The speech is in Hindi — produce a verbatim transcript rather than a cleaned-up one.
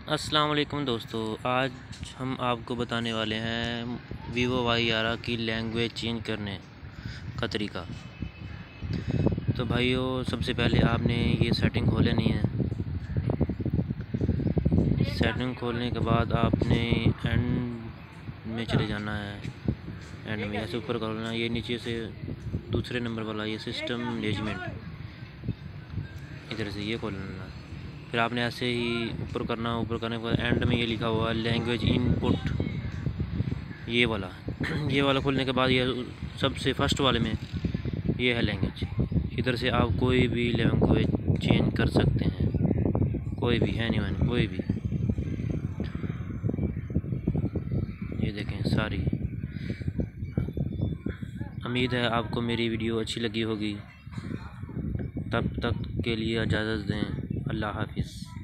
अस्सलाम वालेकुम दोस्तों, आज हम आपको बताने वाले हैं वीवो वाई ग्यारह की लैंग्वेज चेंज करने का तरीका। तो भाइयों, सबसे पहले आपने ये सेटिंग खोल लेनी है। सेटिंग खोलने के बाद आपने एंड में चले जाना है। एंड में ऐसे ऊपर खोलना, ये नीचे से दूसरे नंबर वाला ये सिस्टम मैनेजमेंट, इधर से ये खोलना। फिर आपने ऐसे ही ऊपर करना। ऊपर करने के बाद एंड में ये लिखा हुआ है लैंग्वेज इनपुट, ये वाला ये वाला खोलने के बाद ये सबसे फर्स्ट वाले में ये है लैंग्वेज। इधर से आप कोई भी लैंग्वेज चेंज कर सकते हैं, कोई भी एनी वन कोई भी। ये देखें सारी। उम्मीद है आपको मेरी वीडियो अच्छी लगी होगी। तब तक के लिए इजाज़त दें। अल्लाह हाफिज़।